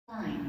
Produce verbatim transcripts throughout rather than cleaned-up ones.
Line.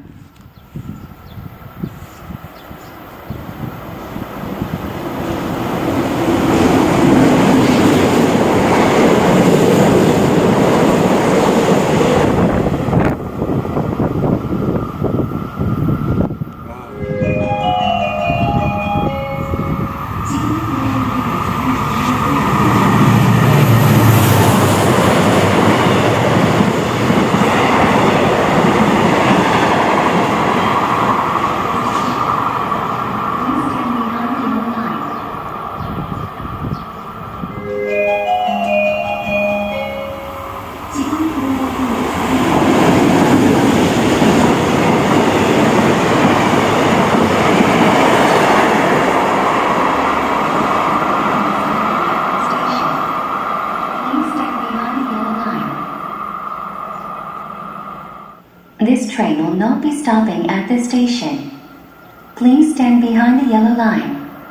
This train will not be stopping at this station. Please stand behind the yellow line.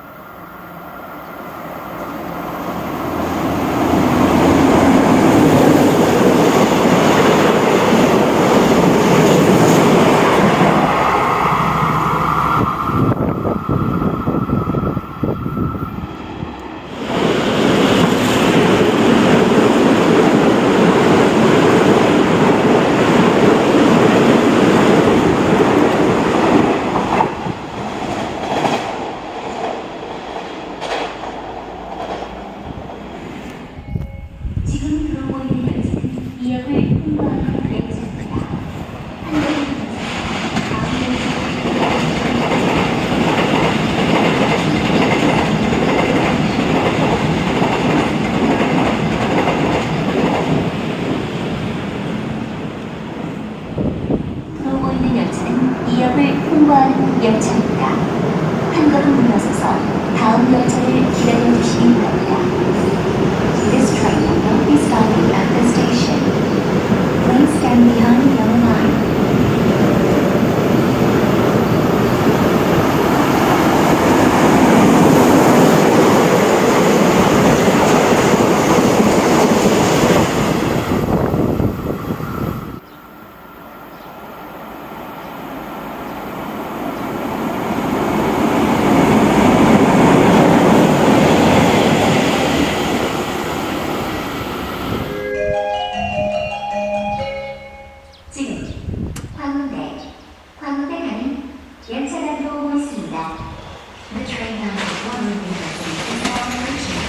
홍보하는 열차입니다. 한 걸음 물러서서 다음 열차를 기다려주시기 바랍니다. This train will not be stopping at this station. Please stand behind the yellow line. 지금 광운대, 광운대 가는 열차가 들어오고 있습니다. The train bound for Guangdong is now approaching.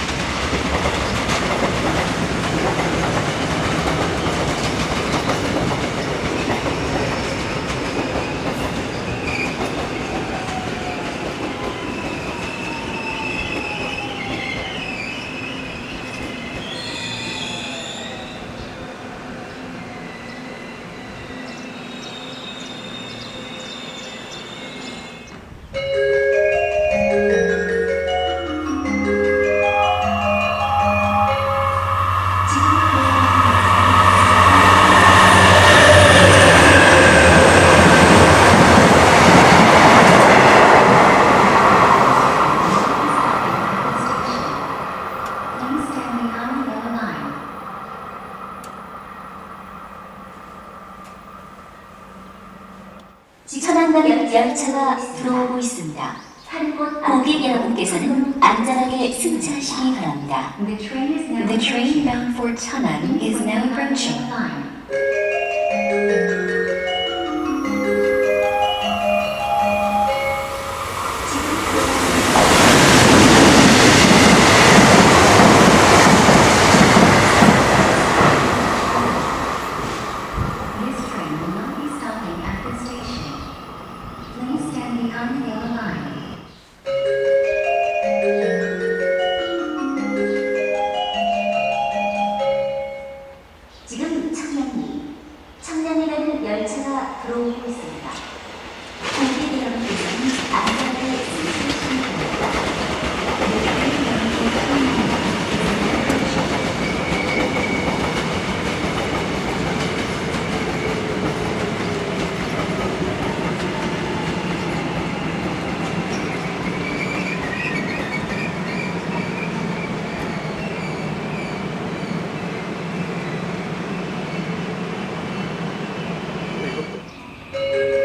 천안가면 열차가 들어오고 있습니다. 고객 여러분께서는 안전하게 승차하시기 바랍니다. The train is now The train bound for Cheonan is now approaching. This train will not be stopping at this station. Please stand behind the yellow line. 지금 청량리, 청량리 가는 열차가 들어오고 있습니다. 고객 여러분께서는 안전하게 승차하시기 바랍니다. The train bound for Cheonan is now approaching. 이것도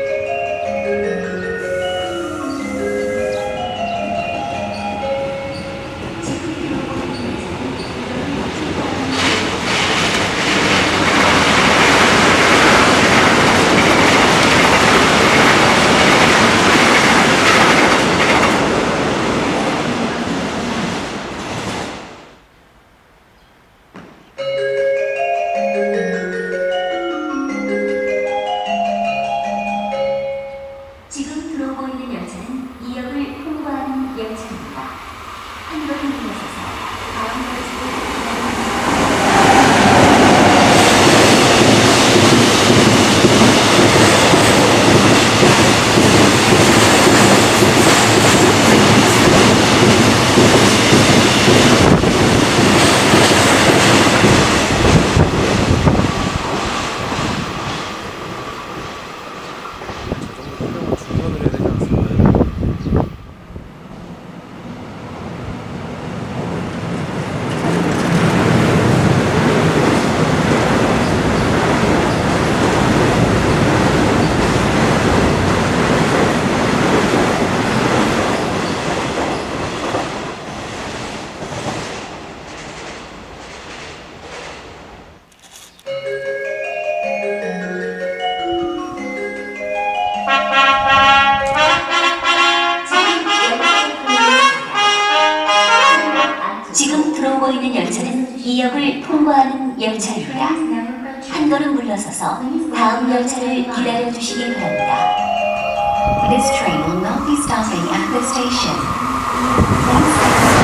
해야 되지 않습니까? 지금 들어오고 있는 열차는 이 역을 통과하는 열차입니다. 한 걸음 물러서서 다음 열차를 기다려 주시기 바랍니다. This train will not be stopping at this station. Please